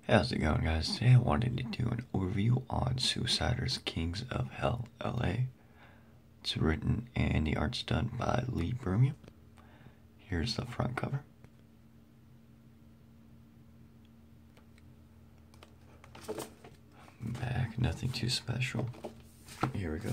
How's it going, guys? Today I wanted to do an overview on Suiciders Kings of Hell LA. It's written and the art's done by Lee Birmingham. Here's the front cover. Back, nothing too special. Here we go.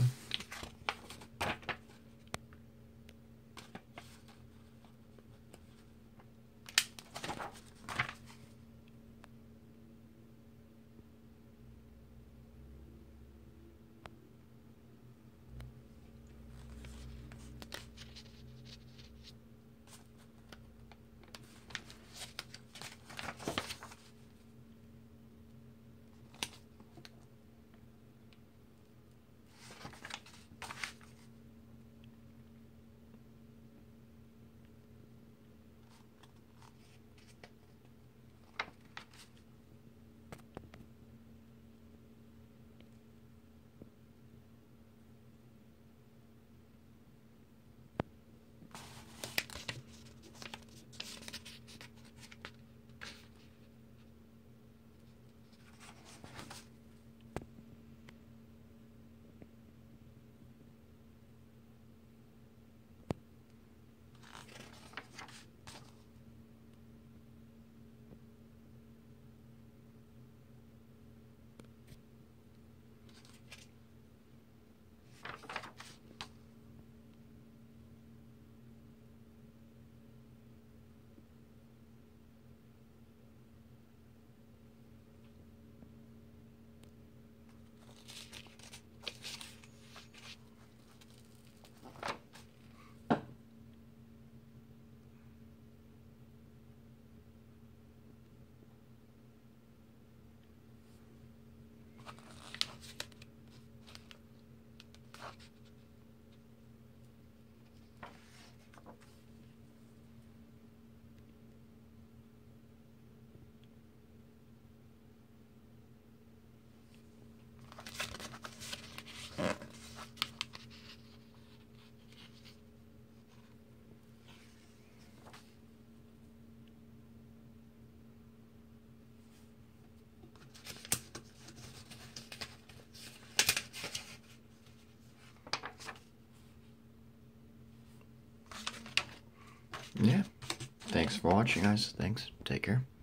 Yeah. Thanks for watching, guys. Thanks. Take care.